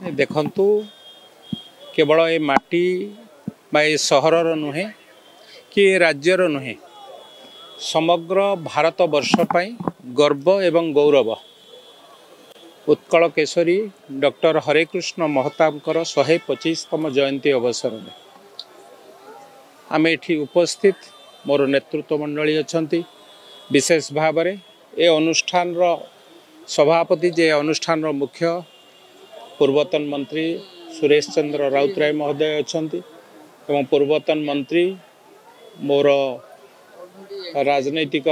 देखंतु केवल ए माटी बा ए सहरर नुहे कि ए राज्यर नुहे समग्र भारत वर्ष पाई गर्व एवं गौरव उत्कल केशरी डॉक्टर हरेकृष्ण महताबकर 125तम जयंती अवसर में आम एठी उपस्थित मोर नेतृत्व मंडली अच्छा विशेष भाव में ए अनुष्ठान सभापति जे अनुष्ठान मुख्य पूर्वतन मंत्री सुरेश चंद्र राउतराय महोदय अच्छा पूर्वतन मंत्री मोर राजनैतिक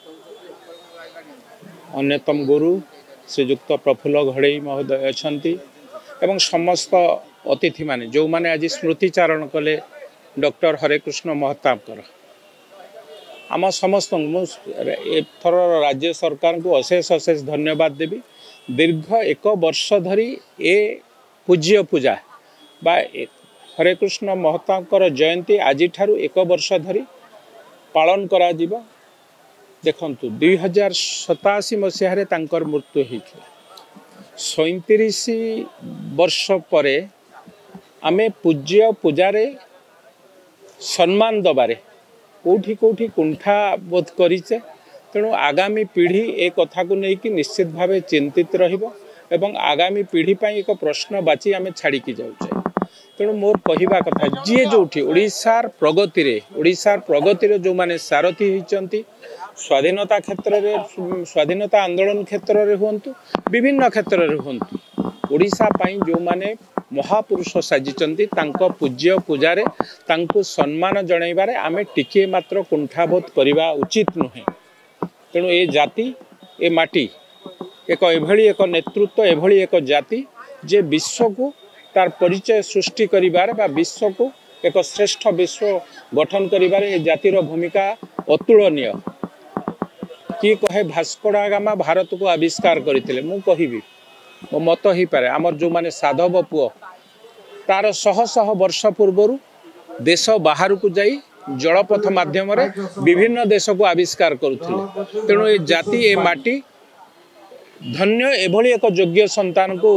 अन्यतम गुरु श्रीजुक्त प्रफुल्ल घड़ई महोदय अच्छा समस्त अतिथि माने जो माने आज स्मृतिचारण कले डॉक्टर हरेकृष्ण महताबकर आम समस्त एथर राज्य सरकार को अशेष अशेष धन्यवाद देवी। दीर्घ एक वर्ष धरी ए पूज्य पूजा बा हरेकृष्ण महताबकर जयंती आज ठारू एक वर्ष धरी पालन करा जिबा। देखंतु 2087 मसीह तांकर मृत्यु होता 37 वर्ष परे आमे पूज्य पूजारे सम्मान दबारे कोठी कोठी कुंठा बोध करिचे। तेणु आगामी पीढ़ी ए कथा को लेकिन निश्चित भाव चिंतित रहिबो एवं आगामी पीढ़ी पाई एक प्रश्न बाची आमे छाड़ी की जाउचे। तेणु मोर कहवा कथा जी जोठी ओडिशार प्रगति रे जो माने सारथी होइचंती स्वाधीनता क्षेत्र में स्वाधीनता आंदोलन क्षेत्र में हुंतु विभिन्न क्षेत्र में हुंतु ओडिशा पाई जो माने महापुरुष साजिचंती तांको पूज्य पूजारे तांको सम्मान जणाइबारे आमे टिके मात्र कुंठाबोध करिबा उचित नुहे। तेणु ए जाति ए माटी एक एभली एक नेतृत्व एभली एक जाति जे विश्व को तार परिचय सृष्टि करिबारे बा विश्व को एक श्रेष्ठ विश्व गठन करिबारे ए जातिर भूमिका अतुलनीय। किए कहे भास्को डा गामा भारत को आविष्कार करते मु कहबी मो मत ही पारे आमर जो माने साधव पुओ तार शह शह वर्ष पूर्वर देश बाहर को जाई जलपथ माध्यम विभिन्न देश को आविष्कार करुथिले। तेणु ए जाति ए माटी धन्य एभली एक योग्य संतान को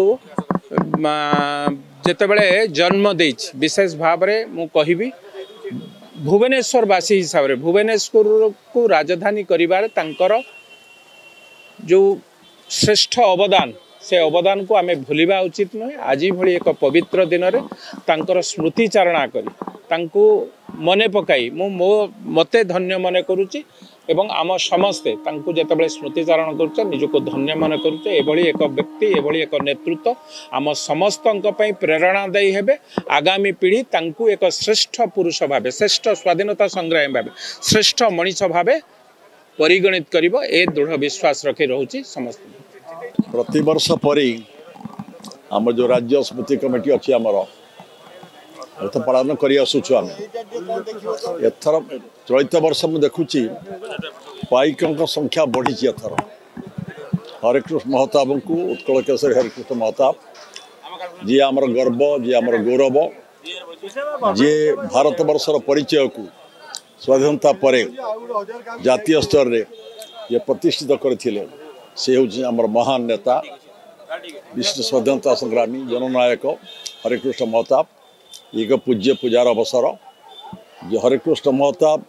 जेतेबेले जन्म देइछ। विशेष भाव में मु कहबी भुवनेश्वर वासी हिसाब से भुवनेश्वर को राजधानी करिबारे तांकर जो श्रेष्ठ अवदान से अवदान को आमे भूलिबा उचित नुहे। आज भली एक पवित्र दिन रे तांकर स्मृतिचारणा करी तांको मने पकाई मो मते धन्य मने करूची एवं आम समस्ते तांको जेतेबेले स्मृतिचारण करूछ निजको धन्य मने करूछ। एभली एक व्यक्ति एभली एक नेतृत्व आम समस्तंक पई प्रेरणादायी हेबे। आगामी पीढ़ी तांको एक श्रेष्ठ पुरुष भावे श्रेष्ठ स्वाधीनता संग्रामी भावे श्रेष्ठ मनीष भावे परिगणित करिबो ए दृढ़ विश्वास रखी रहूची। समस्त प्रतिवर्ष परी आम जो राज्य स्मृति कमिटी अच्छी आमर तो पालन कर आसुचु आम एथर चलित वर्ष मुझे देखुची पाइकों संख्या बढ़ी एथर हरेकृष्ण महताब को उत्कल केशरी हरेकृष्ण महताब जी आमर गर्व जी आमर गौरव जी भारत वर्षर परिचय को स्वाधीनता परे जातीय स्तर रे ये प्रतिष्ठित करथिले से हूँ आमर महान नेता विशिष्ट स्वाधीनता संग्रामी जननायक हरेकृष्ण महताब एक पूज्य पूजार अवसर जो हरेकृष्ण महताब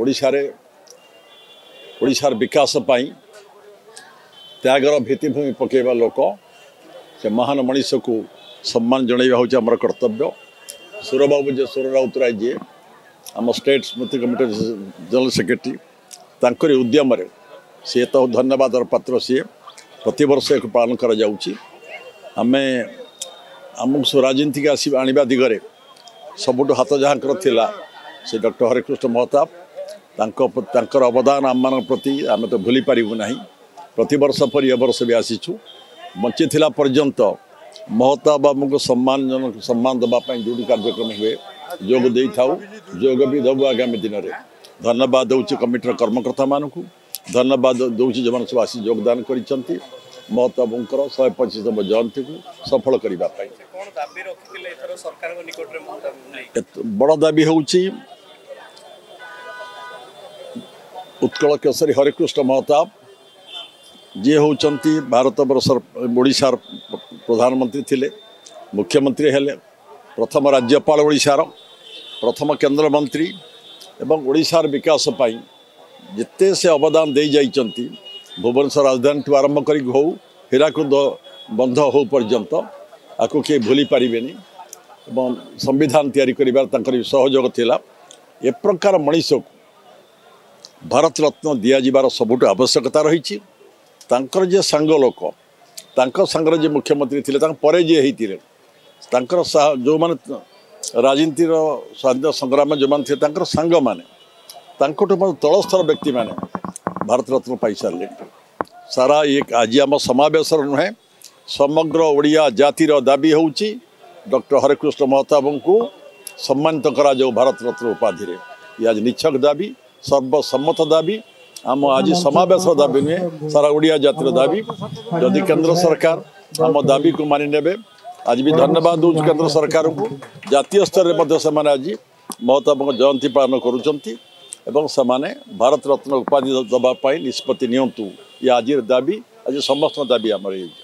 ओडिशार विकास पाई त्यागर भित्तिभूमि पकेबा लोक से महान मनीष को सम्मान जणाइबा हूँ आमर कर्तव्य। सुरबाबू जे सुर राउतराय जी आम स्टेट स्मृति कमिटी जनरल सेक्रेटरी तांकरी उद्यम सी तो धन्यवाद पात्र सी प्रतिवर्ष एक पालन करा जाउची। आमे आमको राजनीति आने दिगरे सबुठ हाथ जहाँकर थिला से डॉक्टर हरेकृष्ण महताब तांकर अवदान आम मान प्रति आम तो भूली पारिबु नाही। प्रतिवर्ष पर ए वर्ष भी आसीचु बंची थिला पर्यंत महताब आमको सम्मान दबापाई जो कार्यक्रम हुए जोग दे थाउ जोग भी दबु आगामी दिन में। धन्यवाद दूसरी कमिटर कर्मकर्ता मानक धन्यवाद दूसरी जो सब आसी योगदान कर महताबंकर 125तम जयंती को सफल करने बड़ दाबी हूँ उत्कल केशरी हरेकृष्ण महताब जी होती भारत वर्षर ओडिशार प्रधानमंत्री थिले मुख्यमंत्री हेले प्रथम राज्यपाल ओडिशार प्रथम केंद्र मंत्री एवं ओडिशार विकास पाई जिते से अवदान दे जाइचंती भुवनेश्वर राजधानी ठू आरंभ कर हो हीराकुद बंध हो पर्यंत आपको किए भूली पारिबेनी एवं संविधान तैयारी करिबार तांकर सहयोग थिला ए प्रकार मनीष को भारत रत्न दिया जिबार सबुठ आवश्यकता रही तांकर जे सांग लोक तांकर सांगर जे मुख्यमंत्री थिले तांकर परे जे हेतिले तांकर जो माने राजनीतिर स्वाधीनता संग्राम जो मान थे तांकर सांग माने तांकोट तलस्तर व्यक्ति माने भारत रत्न पाई सारे सारा एक आज आम समावेश नुहे समग्र ओडिया जातिर दाबी होउची डॉक्टर हरेकृष्ण महताब को सम्मानित करा जाऊ भारत रत्न उपाधि ये आज निछक दाबी सर्वसम्मत दाबी आम आज समावेश दाबी नुहे सारा ओडिया जातिर दाबी जदि केंद्र सरकार आम दाबी को मानि नेबे आज भी धन्यवाद दूँ केंद्र सरकार को जातीय स्तर में आज महताब जयंती पालन करुँच एवं समाने भारत रत्न उपाधि दबापाई निष्पत्ति नियंतु ये आज दाबी आज समस्त दाबी आमर।